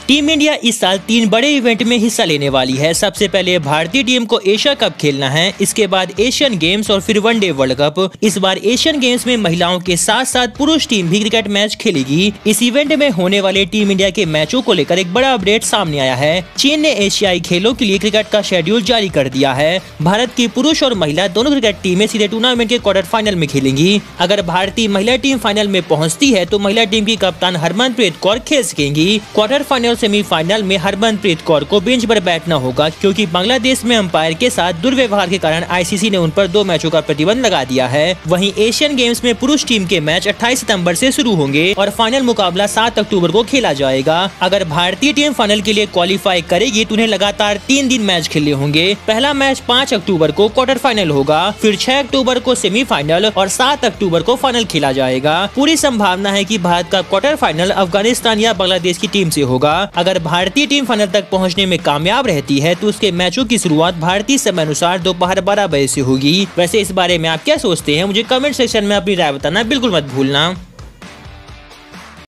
Team India इस साल 3 बड़े इवेंट में हिस्सा लेने वाली है। सबसे पहले भारतीय टीम को एशिया कप खेलना है, इसके बाद एशियन गेम्स और फिर वनडे वर्ल्ड कप। इस बार एशियन गेम्स में महिलाओं के साथ साथ पुरुष टीम भी क्रिकेट मैच खेलेगी। इस इवेंट में होने वाले टीम इंडिया के मैचों को लेकर एक बड़ा अपडेट सामने आया है। चीन ने एशियाई खेलों के लिए क्रिकेट का शेड्यूल जारी कर दिया है। भारत की पुरुष और महिला दोनों क्रिकेट टीमें सीधे टूर्नामेंट के क्वार्टर फाइनल में खेलेंगी। अगर भारतीय महिला टीम फाइनल में पहुंचती है तो महिला टीम की कप्तान हरमनप्रीत कौर खेल सकेंगी। क्वार्टर फाइनल और सेमीफाइनल में हरमनप्रीत कौर को बेंच पर बैठना होगा, क्योंकि बांग्लादेश में अंपायर के साथ दुर्व्यवहार के कारण आईसीसी ने उन पर 2 मैचों का प्रतिबंध लगा दिया है। वहीं एशियन गेम्स में पुरुष टीम के मैच 28 सितंबर से शुरू होंगे और फाइनल मुकाबला 7 अक्टूबर को खेला जाएगा। अगर भारतीय टीम फाइनल के लिए क्वालिफाई करेगी तो उन्हें लगातार 3 दिन मैच खेलने होंगे। पहला मैच 5 अक्टूबर को क्वार्टर फाइनल होगा, फिर 6 अक्टूबर को सेमीफाइनल और 7 अक्टूबर को फाइनल खेला जाएगा। पूरी संभावना है कि भारत का क्वार्टर फाइनल अफगानिस्तान या बांग्लादेश की टीम से होगा। अगर भारतीय टीम फाइनल तक पहुंचने में कामयाब रहती है तो उसके मैचों की शुरुआत भारतीय समय अनुसार दोपहर 12 बजे से होगी। वैसे इस बारे में आप क्या सोचते हैं, मुझे कमेंट सेक्शन में अपनी राय बताना बिल्कुल मत भूलना।